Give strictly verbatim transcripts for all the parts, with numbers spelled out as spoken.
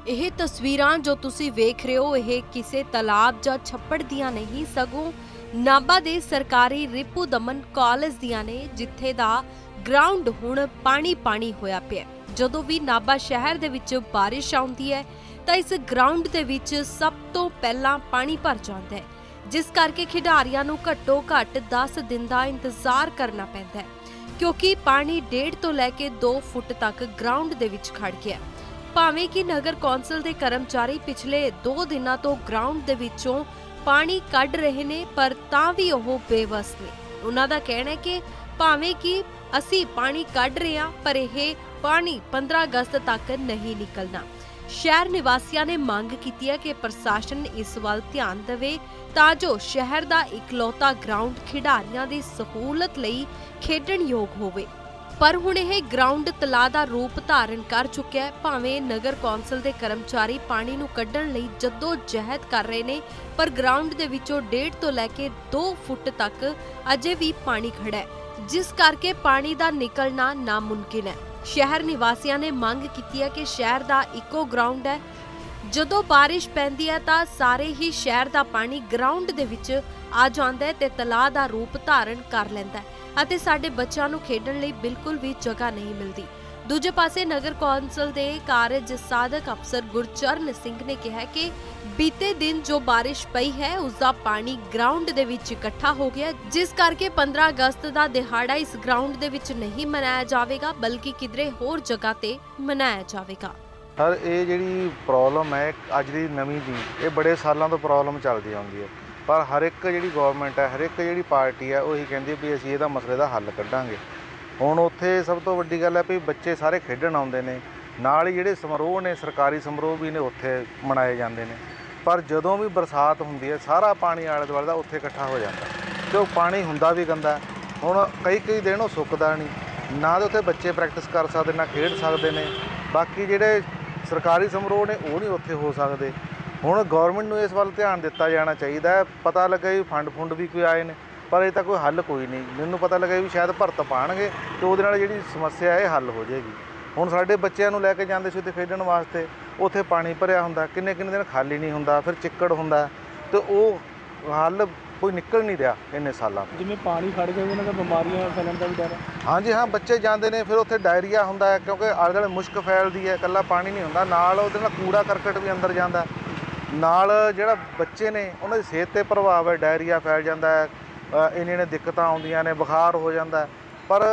ਇਹ ਤਸਵੀਰਾਂ ਜੋ ਤੁਸੀਂ ਵੇਖ ਰਹੇ ਹੋ ਇਹ ਕਿਸੇ ਤਲਾਬ ਜਾਂ ਛੱਪੜ ਦੀਆਂ ਨਹੀਂ ਸਗੋਂ ਨਾਭਾ ਦੇ ਸਰਕਾਰੀ ਰਿਪੂ ਦਮਨ ਕਾਲਜ ਦੀਆਂ ਨੇ, ਜਿੱਥੇ ਦਾ ਗਰਾਊਂਡ ਹੁਣ ਪਾਣੀ ਪਾਣੀ ਹੋਇਆ ਪਿਆ। ਜਦੋਂ ਵੀ ਨਾਭਾ ਸ਼ਹਿਰ ਦੇ ਵਿੱਚ ਬਾਰਿਸ਼ ਆਉਂਦੀ ਹੈ ਤਾਂ ਇਸ ਗਰਾਊਂਡ ਦੇ ਵਿੱਚ ਸਭ ਤੋਂ ਪਹਿਲਾਂ ਪਾਣੀ ਭਰ ਜਾਂਦਾ ਹੈ, ਜਿਸ ਕਰਕੇ ਖਿਡਾਰੀਆਂ ਨੂੰ ਘੱਟੋ ਘੱਟ ਦਸ ਦਿਨ ਦਾ ਇੰਤਜ਼ਾਰ ਕਰਨਾ ਪੈਂਦਾ ਹੈ, ਕਿਉਂਕਿ ਪਾਣੀ ਡੇਢ ਤੋਂ ਲੈ ਕੇ ਦੋ ਫੁੱਟ ਤੱਕ ਗਰਾਊਂਡ ਦੇ ਵਿੱਚ ਖੜ ਗਿਆ। ਭਾਵੇਂ ਕਿ ਨਗਰ ਕੌਂਸਲ ਦੇ ਕਰਮਚਾਰੀ ਪਿਛਲੇ ਦੋ ਦਿਨਾਂ ਤੋਂ ਗਰਾਊਂਡ ਦੇ ਵਿੱਚੋਂ ਪਾਣੀ ਕੱਢ ਰਹੇ ਨੇ, ਪਰ ਤਾਂ ਵੀ ਉਹ ਬੇਵਸ ਨੇ। ਉਹਨਾਂ ਦਾ ਕਹਿਣਾ ਹੈ ਕਿ ਭਾਵੇਂ ਕਿ ਅਸੀਂ ਪਾਣੀ ਕੱਢ ਰਹੇ ਹਾਂ, ਪਰ ਇਹ ਪਾਣੀ ਪੰਦਰਾਂ ਅਗਸਤ ਤੱਕ ਨਹੀਂ ਨਿਕਲਣਾ। ਸ਼ਹਿਰ ਨਿਵਾਸੀਆਂ ਨੇ ਮੰਗ ਕੀਤੀ ਹੈ ਕਿ ਪ੍ਰਸ਼ਾਸਨ ਇਸ ਵੱਲ ਧਿਆਨ ਦੇਵੇ ਤਾਂ ਜੋ ਸ਼ਹਿਰ ਦਾ ਇਕਲੌਤਾ ਗਰਾਊਂਡ ਖਿਡਾਰੀਆਂ ਦੀ ਸਹੂਲਤ ਲਈ ਖੇਡਣ ਯੋਗ ਹੋਵੇ। ਪਰ ਹੁਣ ਇਹ ਗਰਾਊਂਡ ਤਲਾਅ ਦਾ ਰੂਪ ਧਾਰਨ ਕਰ ਚੁੱਕਿਆ ਹੈ। ਭਾਵੇਂ ਨਗਰ ਕੌਂਸਲ ਦੇ ਕਰਮਚਾਰੀ ਪਾਣੀ ਨੂੰ ਕੱਢਣ ਲਈ ਜੱਦੋ ਜਹਿਦ ਕਰ ਰਹੇ ਨੇ, ਪਰ ਗਰਾਊਂਡ ਦੇ ਵਿੱਚੋਂ ਡੇਢ ਤੋਂ ਲੈ ਕੇ ਦੋ ਫੁੱਟ ਤੱਕ ਅਜੇ ਵੀ ਪਾਣੀ ਖੜਾ ਹੈ, ਜਿਸ ਕਰਕੇ ਪਾਣੀ ਦਾ ਨਿਕਲਣਾ ਨਾਮੁਮਕਿਨ ਹੈ। ਸ਼ਹਿਰ ਨਿਵਾਸੀਆਂ ਨੇ ਮੰਗ ਕੀਤੀ ਹੈ ਕਿ ਸ਼ਹਿਰ ਦਾ ਇੱਕੋ ਗਰਾਊਂਡ ਹੈ, ਜਦੋਂ ਬਾਰਿਸ਼ ਪੈਂਦੀ ਹੈ ਤਾਂ ਸਾਰੇ ਹੀ ਸ਼ਹਿਰ ਦਾ ਪਾਣੀ ਗਰਾਊਂਡ ਦੇ ਵਿੱਚ ਆ ਜਾਂਦਾ ਹੈ ਤੇ ਤਲਾਅ ਦਾ ਰੂਪ ਧਾਰਨ ਕਰ ਲੈਂਦਾ ਹੈ ਅਤੇ ਸਾਡੇ ਬੱਚਿਆਂ ਨੂੰ ਖੇਡਣ ਲਈ ਬਿਲਕੁਲ ਵੀ ਜਗ੍ਹਾ ਨਹੀਂ ਮਿਲਦੀ। ਦੂਜੇ ਪਾਸੇ ਨਗਰ ਕੌਂਸਲ ਦੇ ਕਾਰਜ ਸਾਧਕ ਅਫਸਰ ਗੁਰਚਰਨ ਸਿੰਘ ਨੇ ਕਿਹਾ ਕਿ ਬੀਤੇ ਦਿਨ ਜੋ ਬਾਰਿਸ਼ ਪਈ ਹੈ ਉਸ ਦਾ ਪਾਣੀ ਗਰਾਊਂਡ ਦੇ ਵਿੱਚ ਇਕੱਠਾ ਹੋ ਗਿਆ, ਜਿਸ ਕਰਕੇ ਪੰਦਰਾਂ ਅਗਸਤ ਦਾ ਦਿਹਾੜਾ ਇਸ ਗਰਾਊਂਡ ਦੇ ਵਿੱਚ ਨਹੀਂ ਮਨਾਇਆ ਜਾਵੇਗਾ, ਬਲਕਿ ਕਿਧਰੇ ਹੋਰ ਜਗ੍ਹਾ ਤੇ ਮਨਾਇਆ ਜਾਵੇਗਾ। ਸਰ ਇਹ ਜਿਹੜੀ ਪ੍ਰੋਬਲਮ ਹੈ ਅੱਜ ਦੀ ਨਵੀਂ ਦੀ, ਇਹ ਬੜੇ ਸਾਲਾਂ ਤੋਂ ਪ੍ਰੋਬਲਮ ਚੱਲਦੀ ਆਉਂਦੀ ਹੈ, ਪਰ ਹਰ ਇੱਕ ਜਿਹੜੀ ਗਵਰਨਮੈਂਟ ਹੈ, ਹਰ ਇੱਕ ਜਿਹੜੀ ਪਾਰਟੀ ਹੈ ਉਹ ਇਹੀ ਕਹਿੰਦੀ ਵੀ ਅਸੀਂ ਇਹਦਾ ਮਸਲੇ ਦਾ ਹੱਲ ਕੱਢਾਂਗੇ। ਹੁਣ ਉੱਥੇ ਸਭ ਤੋਂ ਵੱਡੀ ਗੱਲ ਹੈ ਵੀ ਬੱਚੇ ਸਾਰੇ ਖੇਡਣ ਆਉਂਦੇ ਨੇ, ਨਾਲ ਹੀ ਜਿਹੜੇ ਸਮਾਰੋਹ ਨੇ ਸਰਕਾਰੀ ਸਮਾਰੋਹ ਵੀ ਨੇ ਉੱਥੇ ਮਨਾਏ ਜਾਂਦੇ ਨੇ, ਪਰ ਜਦੋਂ ਵੀ ਬਰਸਾਤ ਹੁੰਦੀ ਹੈ ਸਾਰਾ ਪਾਣੀ ਆਲੇ ਦੁਆਲੇ ਦਾ ਉੱਥੇ ਇਕੱਠਾ ਹੋ ਜਾਂਦਾ ਅਤੇ ਉਹ ਪਾਣੀ ਹੁੰਦਾ ਵੀ ਗੰਦਾ। ਹੁਣ ਕਈ ਕਈ ਦਿਨ ਉਹ ਸੁੱਕਦਾ ਨਹੀਂ, ਨਾ ਤਾਂ ਉੱਥੇ ਬੱਚੇ ਪ੍ਰੈਕਟਿਸ ਕਰ ਸਕਦੇ ਨਾ ਖੇਡ ਸਕਦੇ ਨੇ। ਬਾਕੀ ਜਿਹੜੇ ਸਰਕਾਰੀ ਸਮਾਰੋਹ ਨੇ ਉਹ ਨਹੀਂ ਉੱਥੇ ਹੋ ਸਕਦੇ। ਹੁਣ ਗੌਰਮੈਂਟ ਨੂੰ ਇਸ ਵੱਲ ਧਿਆਨ ਦਿੱਤਾ ਜਾਣਾ ਚਾਹੀਦਾ ਹੈ। ਪਤਾ ਲੱਗਾ ਵੀ ਫੰਡ ਫੁੰਡ ਵੀ ਕੋਈ ਆਏ ਨੇ, ਪਰ ਇਹ ਤਾਂ ਕੋਈ ਹੱਲ ਕੋਈ ਨਹੀਂ। ਮੈਨੂੰ ਪਤਾ ਲੱਗਾ ਵੀ ਸ਼ਾਇਦ ਭਰਤ ਪਾਉਣਗੇ ਅਤੇ ਉਹਦੇ ਨਾਲ ਜਿਹੜੀ ਸਮੱਸਿਆ ਇਹ ਹੱਲ ਹੋ ਜਾਏਗੀ। ਹੁਣ ਸਾਡੇ ਬੱਚਿਆਂ ਨੂੰ ਲੈ ਕੇ ਜਾਂਦੇ ਸੀ ਉੱਥੇ ਖੇਡਣ ਵਾਸਤੇ, ਉੱਥੇ ਪਾਣੀ ਭਰਿਆ ਹੁੰਦਾ, ਕਿੰਨੇ ਕਿੰਨੇ ਦਿਨ ਖਾਲੀ ਨਹੀਂ ਹੁੰਦਾ, ਫਿਰ ਚਿੱਕੜ ਹੁੰਦਾ ਅਤੇ ਉਹ ਹੱਲ ਕੋਈ ਨਿਕਲ ਨਹੀਂ ਰਿਹਾ ਇੰਨੇ ਸਾਲਾਂ। ਜਿਵੇਂ ਪਾਣੀ ਖੜ ਗਿਆ ਉਹਨਾਂ ਦਾ ਬਿਮਾਰੀਆਂ ਫੈਲਣ ਦਾ ਵੀ ਡਰ ਹੈ। ਹਾਂਜੀ ਹਾਂ, ਬੱਚੇ ਜਾਂਦੇ ਨੇ, ਫਿਰ ਉੱਥੇ ਡਾਇਰੀਆ ਹੁੰਦਾ ਹੈ ਕਿਉਂਕਿ ਆਲੇ ਦੁਆਲੇ ਮੁਸ਼ਕ ਫੈਲਦੀ ਹੈ, ਇਕੱਲਾ ਪਾਣੀ ਨਹੀਂ ਹੁੰਦਾ, ਨਾਲ ਉਹਦੇ ਨਾਲ ਕੂੜਾ ਕਰਕਟ ਵੀ ਅੰਦਰ ਜਾਂਦਾ, ਨਾਲ ਜਿਹੜਾ ਬੱਚੇ ਨੇ ਉਹਨਾਂ ਦੀ ਸਿਹਤ 'ਤੇ ਪ੍ਰਭਾਵ ਹੈ, ਡਾਇਰੀਆ ਫੈਲ ਜਾਂਦਾ ਹੈ, ਇੰਨੀਆਂ ਇੰਨੀਆਂ ਦਿੱਕਤਾਂ ਆਉਂਦੀਆਂ ਨੇ, ਬੁਖਾਰ ਹੋ ਜਾਂਦਾ। ਪਰ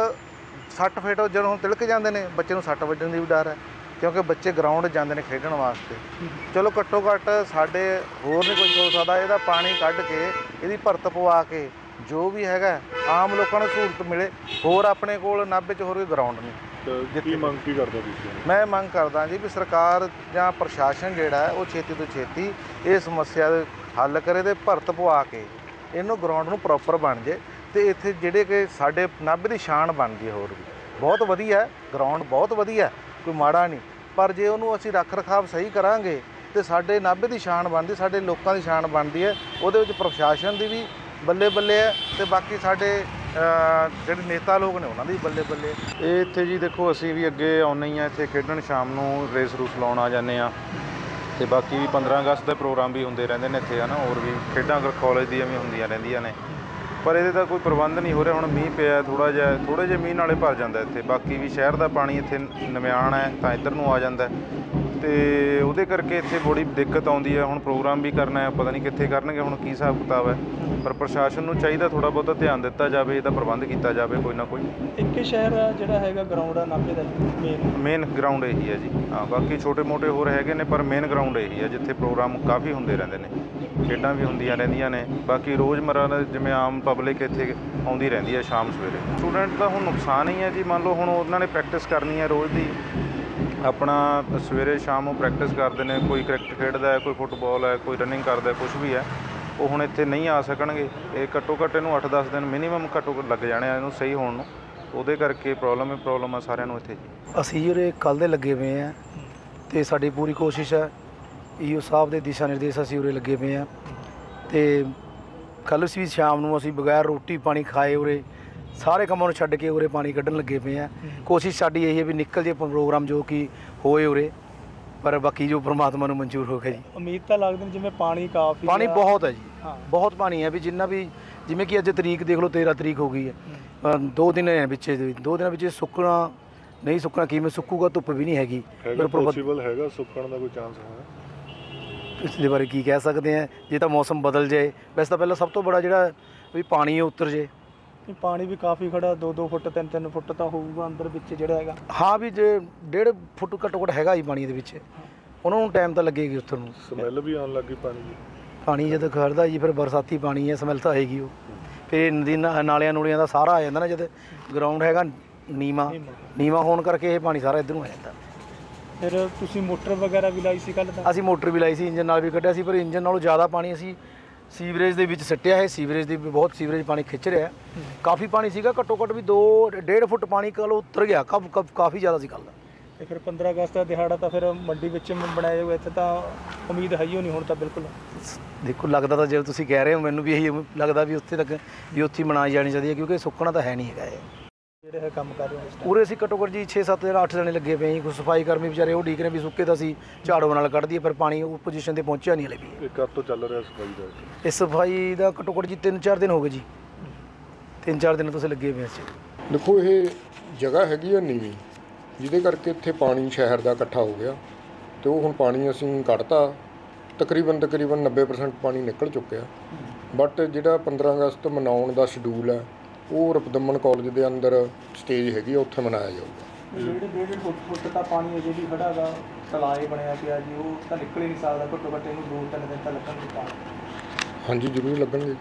ਸੱਟ ਫੇਟ ਜਦੋਂ ਹੁਣ ਤਿਲਕ ਜਾਂਦੇ ਨੇ ਬੱਚੇ ਨੂੰ ਸੱਟ ਵੱਜਣ ਦੀ ਵੀ ਡਰ ਹੈ, ਕਿਉਂਕਿ ਬੱਚੇ ਗਰਾਊਂਡ ਜਾਂਦੇ ਨੇ ਖੇਡਣ ਵਾਸਤੇ। ਚਲੋ ਘੱਟੋ ਘੱਟ ਸਾਡੇ ਹੋਰ ਨਹੀਂ ਕੁਝ ਹੋ ਸਕਦਾ, ਇਹਦਾ ਪਾਣੀ ਕੱਢ ਕੇ ਇਹਦੀ ਭਰਤ ਪਵਾ ਕੇ ਜੋ ਵੀ ਹੈਗਾ ਆਮ ਲੋਕਾਂ ਨੂੰ ਸਹੂਲਤ ਮਿਲੇ। ਹੋਰ ਆਪਣੇ ਕੋਲ ਨਾਭੇ 'ਚ ਹੋਰ ਕੋਈ ਗਰਾਊਂਡ ਨਹੀਂ। ਕੀ ਮੰਗ ਕੀ ਕਰਦੇ ਤੁਸੀਂ? ਮੈਂ ਮੰਗ ਕਰਦਾ ਜੀ ਵੀ ਸਰਕਾਰ ਜਾਂ ਪ੍ਰਸ਼ਾਸਨ ਜਿਹੜਾ ਹੈ ਉਹ ਛੇਤੀ ਤੋਂ ਛੇਤੀ ਇਹ ਸਮੱਸਿਆ ਦਾ ਹੱਲ ਕਰੇ ਅਤੇ ਭਰਤ ਪਵਾ ਕੇ ਇਹਨੂੰ ਗਰਾਊਂਡ ਨੂੰ ਪ੍ਰੋਪਰ ਬਣ ਜਾਏ ਅਤੇ ਇੱਥੇ ਜਿਹੜੇ ਕਿ ਸਾਡੇ ਨਾਭੇ ਦੀ ਸ਼ਾਨ ਬਣਦੀ ਹੈ। ਹੋਰ ਵੀ ਬਹੁਤ ਵਧੀਆ ਗਰਾਊਂਡ, ਬਹੁਤ ਵਧੀਆ, ਕੋਈ ਮਾੜਾ ਨਹੀਂ, ਪਰ ਜੇ ਉਹਨੂੰ ਅਸੀਂ ਰੱਖ ਰਖਾਵ ਸਹੀ ਕਰਾਂਗੇ ਅਤੇ ਸਾਡੇ ਨਾਭੇ ਦੀ ਸ਼ਾਨ ਬਣਦੀ, ਸਾਡੇ ਲੋਕਾਂ ਦੀ ਸ਼ਾਨ ਬਣਦੀ ਹੈ। ਉਹਦੇ ਵਿੱਚ ਪ੍ਰਸ਼ਾਸਨ ਦੀ ਵੀ ਬੱਲੇ ਬੱਲੇ ਹੈ ਅਤੇ ਬਾਕੀ ਸਾਡੇ ਜਿਹੜੇ ਨੇਤਾ ਲੋਕ ਨੇ ਉਹਨਾਂ ਦੀ ਬੱਲੇ ਬੱਲੇ। ਇਹ ਇੱਥੇ ਜੀ ਦੇਖੋ ਅਸੀਂ ਵੀ ਅੱਗੇ ਆਉਂਦੇ ਹੀ ਹਾਂ ਇੱਥੇ ਖੇਡਣ, ਸ਼ਾਮ ਨੂੰ ਰੇਸ ਰੂਸ ਲਾਉਣ ਆ ਜਾਂਦੇ ਹਾਂ ਅਤੇ ਬਾਕੀ ਪੰਦਰਾਂ ਅਗਸਤ ਦੇ ਪ੍ਰੋਗਰਾਮ ਵੀ ਹੁੰਦੇ ਰਹਿੰਦੇ ਨੇ ਇੱਥੇ, ਹੈ ਨਾ, ਹੋਰ ਵੀ ਖੇਡਾਂ ਕਾਲਜ ਦੀਆਂ ਵੀ ਹੁੰਦੀਆਂ ਰਹਿੰਦੀਆਂ ਨੇ, ਪਰ ਇਹਦੇ ਤਾਂ ਕੋਈ ਪ੍ਰਬੰਧ ਨਹੀਂ ਹੋ ਰਿਹਾ। ਹੁਣ ਮੀਂਹ ਪਿਆ ਥੋੜ੍ਹਾ ਜਿਹਾ, ਥੋੜ੍ਹੇ ਜਿਹੇ ਮੀਂਹ ਨਾਲੇ ਭਰ ਜਾਂਦਾ ਇੱਥੇ। ਬਾਕੀ ਵੀ ਸ਼ਹਿਰ ਦਾ ਪਾਣੀ ਇੱਥੇ ਨਮਿਆਣ ਹੈ ਤਾਂ ਇੱਧਰ ਨੂੰ ਆ ਜਾਂਦਾ ਅਤੇ ਉਹਦੇ ਕਰਕੇ ਇੱਥੇ ਬੜੀ ਦਿੱਕਤ ਆਉਂਦੀ ਹੈ। ਹੁਣ ਪ੍ਰੋਗਰਾਮ ਵੀ ਕਰਨਾ ਹੈ, ਪਤਾ ਨਹੀਂ ਕਿੱਥੇ ਕਰਨਗੇ, ਹੁਣ ਕੀ ਹਿਸਾਬ ਕਿਤਾਬ ਹੈ, ਪਰ ਪ੍ਰਸ਼ਾਸਨ ਨੂੰ ਚਾਹੀਦਾ ਥੋੜ੍ਹਾ ਬਹੁਤਾ ਧਿਆਨ ਦਿੱਤਾ ਜਾਵੇ, ਇਹਦਾ ਪ੍ਰਬੰਧ ਕੀਤਾ ਜਾਵੇ ਕੋਈ ਨਾ ਕੋਈ। ਇੱਕ ਸ਼ਹਿਰ ਜਿਹੜਾ ਹੈਗਾ ਗਰਾਊਂਡ ਆ ਨਾਭੇ ਦਾ ਮੇਨ ਮੇਨ ਗਰਾਊਂਡ ਇਹੀ ਹੈ ਜੀ। ਹਾਂ, ਬਾਕੀ ਛੋਟੇ ਮੋਟੇ ਹੋਰ ਹੈਗੇ ਨੇ, ਪਰ ਮੇਨ ਗਰਾਊਂਡ ਇਹੀ ਹੈ ਜਿੱਥੇ ਪ੍ਰੋਗਰਾਮ ਕਾਫੀ ਹੁੰਦੇ ਰਹਿੰਦੇ ਨੇ, ਖੇਡਾਂ ਵੀ ਹੁੰਦੀਆਂ ਰਹਿੰਦੀਆਂ ਨੇ। ਬਾਕੀ ਰੋਜ਼ਮਰਰਾ ਦਾ ਜਿਵੇਂ ਆਮ ਪਬਲਿਕ ਇੱਥੇ ਆਉਂਦੀ ਰਹਿੰਦੀ ਹੈ ਸ਼ਾਮ ਸਵੇਰੇ। ਸਟੂਡੈਂਟ ਦਾ ਹੁਣ ਨੁਕਸਾਨ ਹੀ ਹੈ ਜੀ। ਮੰਨ ਲਓ ਹੁਣ ਉਹਨਾਂ ਨੇ ਪ੍ਰੈਕਟਿਸ ਕਰਨੀ ਹੈ ਰੋਜ਼ ਦੀ, ਆਪਣਾ ਸਵੇਰੇ ਸ਼ਾਮ ਨੂੰ ਪ੍ਰੈਕਟਿਸ ਕਰਦੇ ਨੇ, ਕੋਈ ਕ੍ਰਿਕਟ ਖੇਡਦਾ ਹੈ, ਕੋਈ ਫੁੱਟਬਾਲ ਹੈ, ਕੋਈ ਰਨਿੰਗ ਕਰਦਾ, ਕੁਛ ਵੀ ਹੈ, ਉਹ ਹੁਣ ਇੱਥੇ ਨਹੀਂ ਆ ਸਕਣਗੇ। ਇਹ ਘੱਟੋ ਘੱਟ ਇਹਨੂੰ ਅੱਠ ਦਸ ਦਿਨ ਮਿਨੀਮਮ ਘੱਟੋ ਘੱਟ ਲੱਗ ਜਾਣੇ ਆ ਇਹਨੂੰ ਸਹੀ ਹੋਣ ਨੂੰ। ਉਹਦੇ ਕਰਕੇ ਪ੍ਰੋਬਲਮ ਹੀ ਪ੍ਰੋਬਲਮ ਆ ਸਾਰਿਆਂ ਨੂੰ ਇੱਥੇ ਜੀ। ਅਸੀਂ ਜਿਹੜੇ ਕੱਲ੍ਹ ਦੇ ਲੱਗੇ ਪਏ ਹਾਂ ਅਤੇ ਸਾਡੀ ਪੂਰੀ ਕੋਸ਼ਿਸ਼ ਹੈ, ਈਓ ਸਾਹਿਬ ਦੇ ਦਿਸ਼ਾ ਨਿਰਦੇਸ਼ ਅਸੀਂ ਉਰੇ ਲੱਗੇ ਪਏ ਹਾਂ ਅਤੇ ਕੱਲ੍ਹ ਵੀ ਸ਼ਾਮ ਨੂੰ ਅਸੀਂ ਬਗੈਰ ਰੋਟੀ ਪਾਣੀ ਖਾਏ ਉਰੇ ਸਾਰੇ ਕੰਮਾਂ ਨੂੰ ਛੱਡ ਕੇ ਉਰੇ ਪਾਣੀ ਕੱਢਣ ਲੱਗੇ ਪਏ ਹਾਂ। ਕੋਸ਼ਿਸ਼ ਸਾਡੀ ਇਹੀ ਹੈ ਵੀ ਨਿਕਲ ਜੇ ਪ੍ਰੋਗਰਾਮ ਜੋ ਕਿ ਹੋਏ ਉਰੇ ਪਰ ਬਾਕੀ ਜੋ ਪ੍ਰਮਾਤਮਾ ਨੂੰ ਮਨਜ਼ੂਰ ਹੋ ਗਿਆ ਜੀ। ਉਮੀਦ ਤਾਂ ਲੱਗਦੀ ਨਹੀਂ, ਜਿਵੇਂ ਪਾਣੀ ਕਾਫੀ ਪਾਣੀ ਆ। ਬਹੁਤ ਹੈ ਜੀ, ਹਾਂ। ਬਹੁਤ ਪਾਣੀ ਹੈ ਵੀ ਜਿੰਨਾ ਵੀ, ਜਿਵੇਂ ਕਿ ਅੱਜ ਤਰੀਕ ਦੇਖ ਲਓ ਤੇਰ੍ਹਾਂ ਤਰੀਕ ਹੋ ਗਈ ਹੈ, ਅ, ਦੋ ਦਿਨ ਹੈ ਵਿੱਚ, ਦੋ ਦਿਨਾਂ ਵਿੱਚ ਸੁੱਕਣਾ ਨਹੀਂ ਸੁੱਕਣਾ, ਕਿਵੇਂ ਸੁੱਕੂਗਾ, ਧੁੱਪ ਵੀ ਨਹੀਂ ਹੈਗੀ। ਪੋਸੀਬਲ ਹੈਗਾ ਸੁੱਕਣ ਦਾ ਕੋਈ ਚਾਂਸ ਹੈ? ਇਸ ਦੇ ਬਾਰੇ ਕੀ ਕਹਿ ਸਕਦੇ ਹਾਂ, ਜੇ ਤਾਂ ਮੌਸਮ ਬਦਲ ਜਾਏ। ਵੈਸੇ ਤਾਂ ਪਹਿਲਾਂ ਸਭ ਤੋਂ ਬੜਾ ਜਿਹੜਾ ਵੀ ਪਾਣੀ ਉਤਰ ਜੇ। ਪਾਣੀ ਵੀ ਕਾਫੀ ਖੜਾ, ਦੋ ਦੋ ਫੁੱਟ ਤਿੰਨ ਤਿੰਨ ਫੁੱਟ ਤਾਂ ਹੋਊਗਾ ਅੰਦਰ ਵਿੱਚ ਜਿਹੜਾ ਹੈਗਾ। ਹਾਂ ਵੀ ਜੇ ਡੇਢ ਫੁੱਟ ਘੱਟੋ ਘੱਟ ਹੈਗਾ ਜੀ ਪਾਣੀ ਦੇ ਵਿੱਚ, ਉਹਨਾਂ ਨੂੰ ਟਾਈਮ ਤਾਂ ਲੱਗੇਗੀ ਉੱਤਰ ਨੂੰ। ਸਮੈਲ ਵੀ ਆਉਣ ਲੱਗੀ ਪਾਣੀ ਦੀ। ਪਾਣੀ ਜਦੋਂ ਖੜਦਾ ਜੀ ਫਿਰ ਬਰਸਾਤੀ ਪਾਣੀ ਹੈ, ਸਮੈਲ ਤਾਂ ਆਏਗੀ ਉਹ। ਫਿਰ ਨਦੀ ਨਾ- ਨਾਲਿਆਂ ਨੂਲਿਆਂ ਦਾ ਸਾਰਾ ਆ ਜਾਂਦਾ ਨਾ, ਜਦ ਗਰਾਊਂਡ ਹੈਗਾ ਨੀਵਾਂ ਨੀਵਾਂ ਹੋਣ ਕਰਕੇ ਇਹ ਪਾਣੀ ਸਾਰਾ ਇੱਧਰ ਨੂੰ ਆ ਜਾਂਦਾ। ਫਿਰ ਤੁਸੀਂ ਮੋਟਰ ਵਗੈਰਾ ਵੀ ਲਾਈ ਸੀ ਕੱਲ੍ਹ ਤਾਂ? ਅਸੀਂ ਮੋਟਰ ਵੀ ਲਾਈ ਸੀ, ਇੰਜਨ ਨਾਲ ਵੀ ਕੱਢਿਆ ਸੀ, ਪਰ ਇੰਜਨ ਨਾਲੋਂ ਜ਼ਿਆਦਾ ਪਾਣੀ ਅਸੀਂ ਸੀਵਰੇਜ ਦੇ ਵਿੱਚ ਸੱਟਿਆ ਹੈ। ਸੀਵਰੇਜ ਦੀ ਵੀ ਬਹੁਤ ਸੀਵਰੇਜ ਪਾਣੀ ਖਿੱਚ ਰਿਹਾ, ਕਾਫੀ ਪਾਣੀ ਸੀਗਾ, ਘੱਟੋ ਘੱਟ ਵੀ ਦੋ ਡੇਢ ਫੁੱਟ ਪਾਣੀ ਕੱਲ੍ਹ ਉਤਰ ਗਿਆ, ਕਬ ਕਬ ਕਾਫੀ ਜ਼ਿਆਦਾ ਸੀ ਕੱਲ੍ਹ ਦਾ। ਤੇ ਫਿਰ ਪੰਦਰਾਂ ਅਗਸਤ ਦਾ ਦਿਹਾੜਾ ਤਾਂ ਫਿਰ ਮੰਡੀ ਵਿੱਚ ਬਣਾਇਆ ਜਾਊਗਾ, ਇੱਥੇ ਤਾਂ ਉਮੀਦ ਹੈ ਹੀ ਹੋਣੀ ਹੁਣ ਤਾਂ ਬਿਲਕੁਲ। ਦੇਖੋ ਲੱਗਦਾ ਤਾਂ ਜੇ ਤੁਸੀਂ ਕਹਿ ਰਹੇ ਹੋ, ਮੈਨੂੰ ਵੀ ਇਹੀ ਲੱਗਦਾ ਵੀ ਉੱਥੇ ਤੱਕ ਵੀ ਉੱਥੇ ਮਨਾਈ ਜਾਣੀ ਚਾਹੀਦੀ ਹੈ, ਕਿਉਂਕਿ ਸੁੱਕਣਾ ਤਾਂ ਹੈ ਨਹੀਂ ਹੈਗਾ ਇਹ। ਜਿਹੜੇ ਹੈ ਕੰਮ ਕਰ ਰਹੇ ਹੋ ਪੂਰੇ ਅਸੀਂ ਘੱਟੋ ਘੱਟ ਜੀ ਛੇ ਸੱਤ ਜਿਹੜਾ ਅੱਠ ਜਣੇ ਲੱਗੇ ਪਏ ਜੀ। ਕੋਈ ਸਫਾਈ ਕਰਮੀ ਵਿਚਾਰੇ ਉਹ ਡੀਕ ਰਹੇ ਵੀ ਸੁੱਕੇ ਤਾਂ ਅਸੀਂ ਝਾੜੂ ਨਾਲ ਕੱਢ ਦਈਏ, ਪਰ ਪਾਣੀ ਉਹ ਪੋਜੀਸ਼ਨ ਤੇ ਪਹੁੰਚਿਆ ਨਹੀਂ ਹਲੇ ਵੀ। ਇਹ ਕਦ ਤੋਂ ਚੱਲ ਰਿਹਾ ਸਫਾਈ ਦਾ? ਇਸ ਸਫਾਈ ਦਾ ਘੱਟੋ ਘੱਟ ਜੀ ਤਿੰਨ ਚਾਰ ਦਿਨ ਹੋ ਗਏ ਜੀ, ਤਿੰਨ ਚਾਰ ਦਿਨ ਤੁਸੀਂ ਲੱਗੇ ਪਏ ਇਸ 'ਚ। ਦੇਖੋ ਇਹ ਜਗ੍ਹਾ ਹੈਗੀ ਆ ਨੀਵੀਂ, ਜਿਹਦੇ ਕਰਕੇ ਇੱਥੇ ਪਾਣੀ ਸ਼ਹਿਰ ਦਾ ਇਕੱਠਾ ਹੋ ਗਿਆ, ਅਤੇ ਉਹ ਹੁਣ ਪਾਣੀ ਅਸੀਂ ਕੱਢਤਾ, ਤਕਰੀਬਨ ਤਕਰੀਬਨ ਨੱਬੇ ਪਰਸੈਂਟ ਪਾਣੀ ਨਿਕਲ ਚੁੱਕਿਆ। ਬਟ ਜਿਹੜਾ ਪੰਦਰਾਂ ਅਗਸਤ ਮਨਾਉਣ ਦਾ ਸ਼ਡਿਊਲ ਹੈ ਉਹ ਰਪਦਮਨ ਕਾਲਜ ਦੇ ਅੰਦਰ ਸਟੇਜ ਹੈਗੀ ਆ, ਉੱਥੇ ਮਨਾਇਆ ਜਾਊਗਾ। ਜਿਹੜੇ ਡੇਢ ਫੁੱਟ ਫੁੱਟ ਤਾਂ ਪਾਣੀ ਅਜੇ ਵੀ ਖੜਾ ਗਾ, ਤਲਾਏ ਬਣਿਆ ਪਿਆ ਜੀ, ਉਹ ਤਾਂ ਨਿਕਲ ਹੀ ਨਹੀਂ ਸਕਦਾ, ਘੱਟੋ ਘੱਟ ਇਹਨੂੰ ਦੋ ਤਿੰਨ ਦਿਨ ਤਾਂ ਲੱਗਣਗੇ ਤਾਂ। ਹਾਂਜੀ ਜ਼ਰੂਰ ਲੱਗਣਗੇ।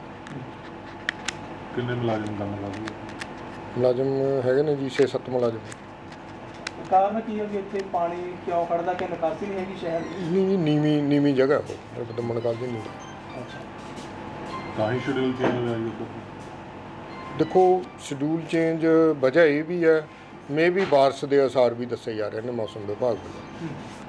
ਕਿੰਨੇ ਮੁਲਾਜ਼ਮ ਕੰਮ ਕਰਦੇ? ਮੁਲਾਜ਼ਮ ਹੈਗੇ ਨੇ ਜੀ ਛੇ ਸੱਤ ਮੁਲਾਜ਼ਮ। ਕਾਰਨ ਕੀ ਹੈ ਵੀ ਇੱਥੇ ਪਾਣੀ ਕਿਉਂ ਖੜਦਾ, ਕਿ ਨਿਕਾਸੀ ਨਹੀਂ ਹੈਗੀ ਸ਼ਹਿਰ ਦੀ? ਨਹੀਂ ਨੀਵੀਂ ਨੀਵੀਂ ਜਗ੍ਹਾ ਉਹ ਰਪਦਮਨ ਕਾਲਜ ਦੀ ਨਹੀਂ। ਅੱਛਾ, ਤਾਂ ਹੀ ਸ਼ਡਿਊਲ ਚੇਂਜ ਹੋਇਆ ਜੀ ਉੱਧਰ? ਦੇਖੋ ਸ਼ਡਿਊਲ ਚੇਂਜ ਵਜ੍ਹਾ ਇਹ ਵੀ ਹੈ, ਮੇ ਵੀ ਬਾਰਿਸ਼ ਦੇ ਅਸਾਰ ਵੀ ਦੱਸੇ ਜਾ ਰਹੇ ਨੇ ਮੌਸਮ ਵਿਭਾਗ ਵੱਲੋਂ।